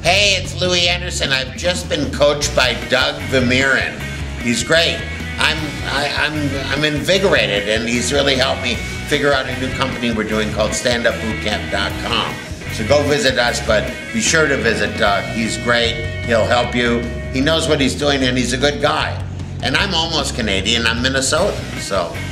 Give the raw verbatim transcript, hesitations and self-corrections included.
Hey, it's Louie Anderson. I've just been coached by Doug Vermeeren. He's great. I'm, I, I'm, I'm invigorated, and he's really helped me figure out a new company we're doing called stand up boot camp dot com. So go visit us, but be sure to visit Doug. He's great. He'll help you. He knows what he's doing, and he's a good guy. And I'm almost Canadian. I'm Minnesotan, so